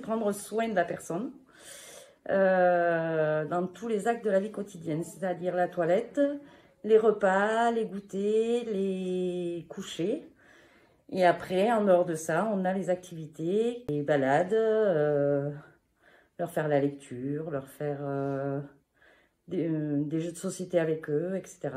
prendre soin de la personne dans tous les actes de la vie quotidienne, c'est-à-dire la toilette, les repas, les goûters, les couchers. Et après, en dehors de ça, on a les activités, les balades, leur faire la lecture, leur faire des jeux de société avec eux, etc.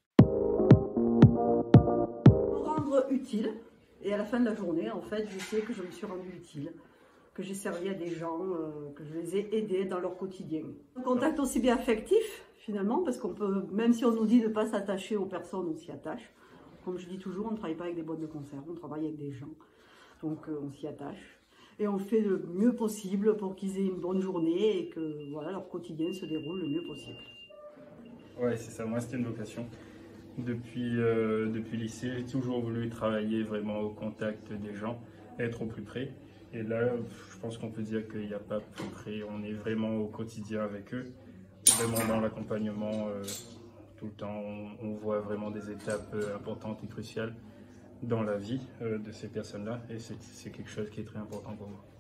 Rendre utile, et à la fin de la journée, en fait, je sais que je me suis rendue utile, que j'ai servi à des gens, que je les ai aidés dans leur quotidien. Un contact aussi bien affectif, finalement, parce qu'on peut, même si on nous dit de ne pas s'attacher aux personnes, on s'y attache. Comme je dis toujours, on ne travaille pas avec des boîtes de conserve, on travaille avec des gens, donc on s'y attache. Et on fait le mieux possible pour qu'ils aient une bonne journée et que voilà, leur quotidien se déroule le mieux possible. Ouais, c'est ça, moi c'était une vocation. Depuis le lycée, j'ai toujours voulu travailler vraiment au contact des gens, être au plus près. Et là, je pense qu'on peut dire qu'il n'y a pas plus près, on est vraiment au quotidien avec eux, vraiment dans l'accompagnement tout le temps. On voit vraiment des étapes importantes et cruciales dans la vie de ces personnes-là, et c'est quelque chose qui est très important pour moi.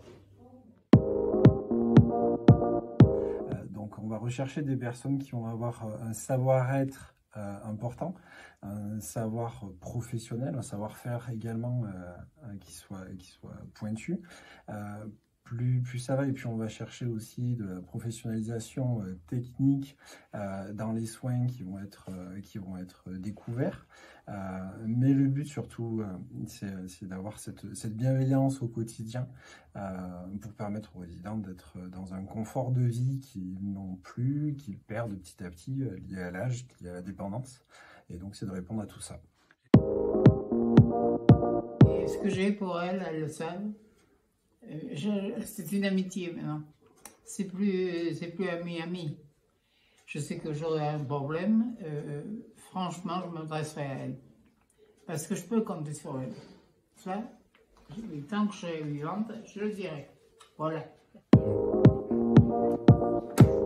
Donc on va rechercher des personnes qui vont avoir un savoir-être important, un savoir professionnel, un savoir-faire également qui soit pointu. Plus ça va, et puis on va chercher aussi de la professionnalisation technique dans les soins qui vont être découverts. Mais le but surtout, c'est d'avoir cette bienveillance au quotidien pour permettre aux résidents d'être dans un confort de vie qu'ils n'ont plus, qu'ils perdent petit à petit lié à l'âge, lié à la dépendance. Et donc c'est de répondre à tout ça. Et ce que j'ai pour elles, elles le savent. C'est une amitié maintenant. C'est plus ami. Je sais que j'aurai un problème. Franchement, je m'adresserai à elle. Parce que je peux compter sur elle. Ça, tant que je serai vivante, je le dirai. Voilà.